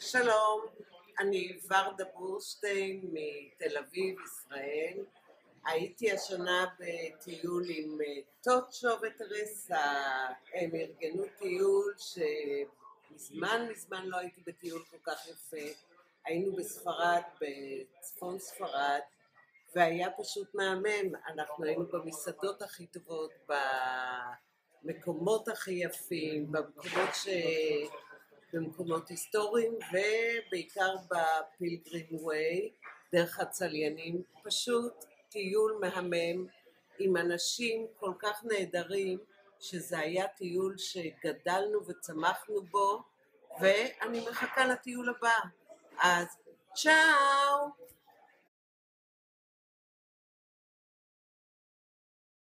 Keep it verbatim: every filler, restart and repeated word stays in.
שלום, אני ורדה בורשטיין מתל אביב, ישראל. הייתי השנה בטיול עם טוצ'ו וטרסה. הם ארגנו טיול שמזמן מזמן לא הייתי בטיול כל כך יפה. היינו בספרד, בצפון ספרד, והיה פשוט מהמם. אנחנו היינו במסעדות הכי טובות, במקומות הכי יפים, במקומות ש... במקומות היסטוריים, ובעיקר בפילגרים ווי, דרך הצליינים. פשוט טיול מהמם עם אנשים כל כך נהדרים, שזה היה טיול שגדלנו וצמחנו בו, ואני מחכה לטיול הבא. אז צ'או!